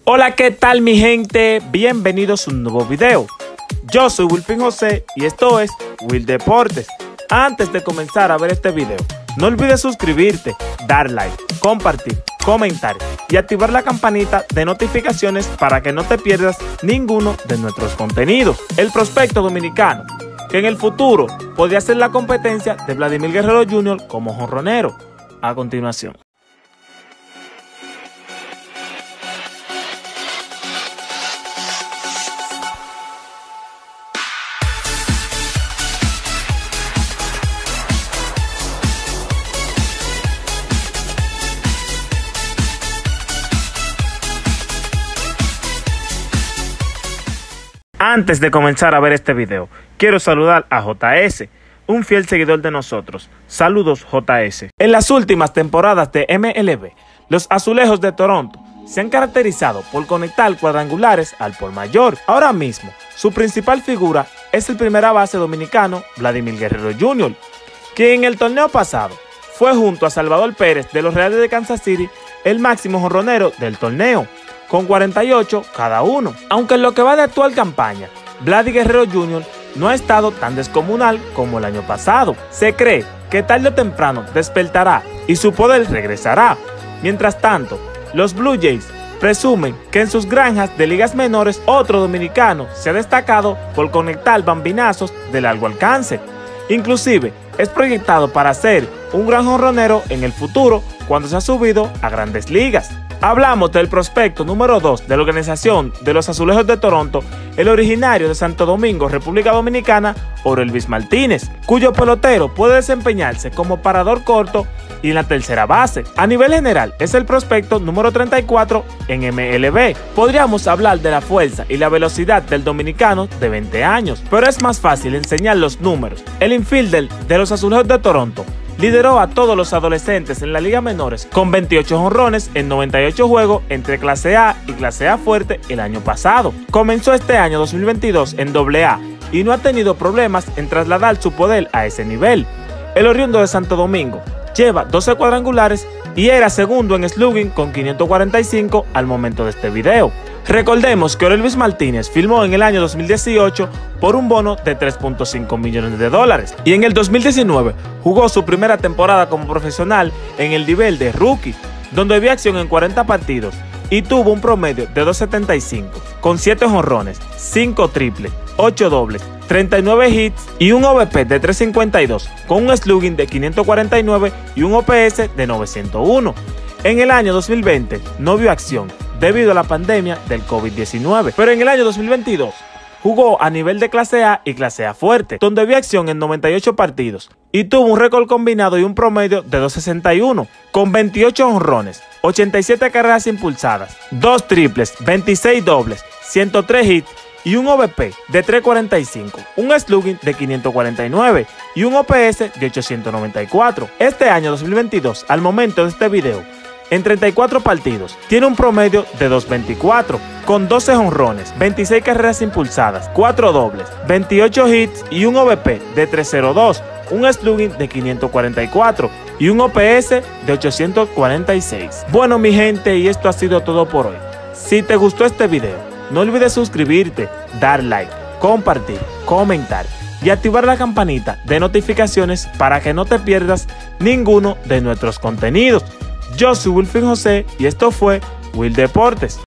Hola, ¿qué tal mi gente? Bienvenidos a un nuevo video. Yo soy Wilfin José y esto es Will Deportes. Antes de comenzar a ver este video, no olvides suscribirte, dar like, compartir, comentar y activar la campanita de notificaciones para que no te pierdas ninguno de nuestros contenidos. El prospecto dominicano, que en el futuro podría ser la competencia de Vladimir Guerrero Jr. como jonronero. A continuación. Antes de comenzar a ver este video, quiero saludar a JS, un fiel seguidor de nosotros. Saludos, JS. En las últimas temporadas de MLB, los Azulejos de Toronto se han caracterizado por conectar cuadrangulares al por mayor. Ahora mismo, su principal figura es el primera base dominicano Vladimir Guerrero Jr., quien en el torneo pasado fue junto a Salvador Pérez de los Reales de Kansas City el máximo jonronero del torneo, con 48 cada uno. Aunque en lo que va de actual campaña, Vladimir Guerrero Jr. no ha estado tan descomunal como el año pasado. Se cree que tarde o temprano despertará y su poder regresará. Mientras tanto, los Blue Jays presumen que en sus granjas de ligas menores otro dominicano se ha destacado por conectar bambinazos de largo alcance. Inclusive es proyectado para ser un gran jonronero en el futuro cuando se ha subido a grandes ligas. Hablamos del prospecto número 2 de la organización de los Azulejos de Toronto, el originario de Santo Domingo, República Dominicana, Orelvis Martínez, cuyo pelotero puede desempeñarse como parador corto y en la tercera base. A nivel general, es el prospecto número 34 en MLB. Podríamos hablar de la fuerza y la velocidad del dominicano de 20 años, pero es más fácil enseñar los números. El infielder de los Azulejos de Toronto lideró a todos los adolescentes en la Liga Menores con 28 jonrones en 98 juegos entre Clase A y Clase A Fuerte el año pasado. Comenzó este año 2022 en AA y no ha tenido problemas en trasladar su poder a ese nivel. El oriundo de Santo Domingo lleva 12 cuadrangulares y era segundo en slugging con 545 al momento de este video. Recordemos que Orelvis Martínez firmó en el año 2018 por un bono de $3.5 millones y en el 2019 jugó su primera temporada como profesional en el nivel de rookie, donde vio acción en 40 partidos y tuvo un promedio de 2.75 con 7 jonrones, 5 triples, 8 dobles, 39 hits y un OVP de 3.52 con un slugging de 549 y un OPS de 901. En el año 2020 no vio acción debido a la pandemia del COVID-19, pero en el año 2022 jugó a nivel de Clase A y Clase A Fuerte, donde vio acción en 98 partidos y tuvo un récord combinado y un promedio de 2.61 con 28 jonrones, 87 carreras impulsadas, 2 triples, 26 dobles, 103 hits y un OVP de 3.45, un slugging de 549 y un OPS de 894. Este año 2022, al momento de este video, en 34 partidos, tiene un promedio de 2.24, con 12 jonrones, 26 carreras impulsadas, 4 dobles, 28 hits y un OVP de 3.02, un slugging de 544 y un OPS de 846. Bueno mi gente, y esto ha sido todo por hoy. Si te gustó este video, no olvides suscribirte, dar like, compartir, comentar y activar la campanita de notificaciones para que no te pierdas ninguno de nuestros contenidos. Yo soy Wilfin José y esto fue Will Deportes.